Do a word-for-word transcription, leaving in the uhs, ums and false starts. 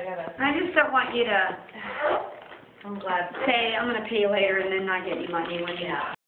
I gotta, I just don't want you to I'm glad. say, I'm gonna pay you later and then not get you money when you